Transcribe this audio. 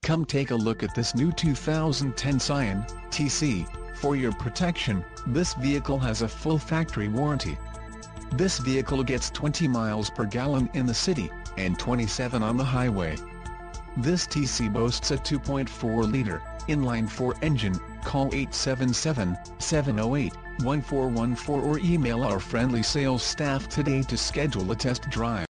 Come take a look at this new 2010 Scion TC. For your protection, this vehicle has a full factory warranty. This vehicle gets 20 miles per gallon in the city, and 27 on the highway. This TC boasts a 2.4-liter, inline-4 engine. Call 877-708-1414 or email our friendly sales staff today to schedule a test drive.